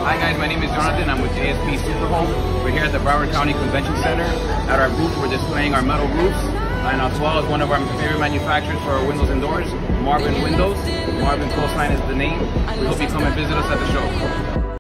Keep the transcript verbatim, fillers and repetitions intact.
Hi guys, my name is Jonathan. I'm with A S P SuperHome. We're here at the Broward County Convention Center. At our booth, we're displaying our metal roofs, and as well as one of our favorite manufacturers for our windows and doors, Marvin Windows. Marvin Coastline is the name. We hope you come and visit us at the show.